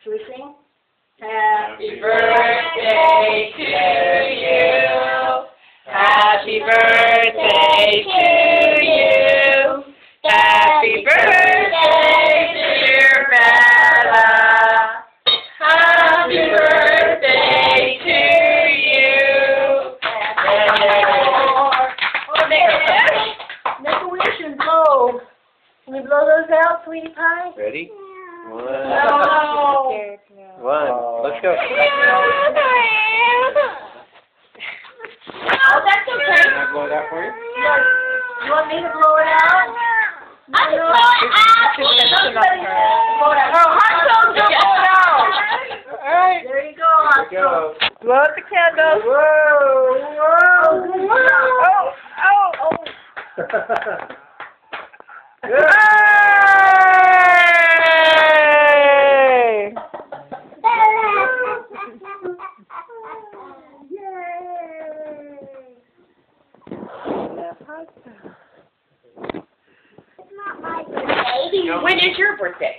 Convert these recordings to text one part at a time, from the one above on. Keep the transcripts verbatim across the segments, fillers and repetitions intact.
Should we sing? Happy birthday to you. Happy birthday to you. Happy birthday, dear Bella. Happy birthday to you. Oh, make a wish and blow. Can you blow those out, sweetie pie? Ready? One. No. One. Let's go. Oh, that's okay. Can I blow it out for you? You want me to blow it out? I can blow it out. Blow it out. Oh, hot dogs, don't blow it out. All right. There you go, hot There you dogs. go. Blow out the candles. Whoa! Whoa! Oh, oh. Good. It's not my birthday. When is your birthday?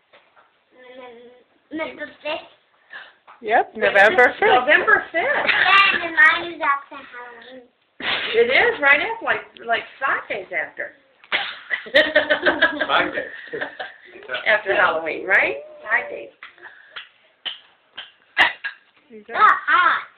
November fifth. Yep, November fifth. November fifth. Yeah, and mine is after Halloween. It is right after, like like five days after. Five days. After Halloween, right? Five days. Ah, hot.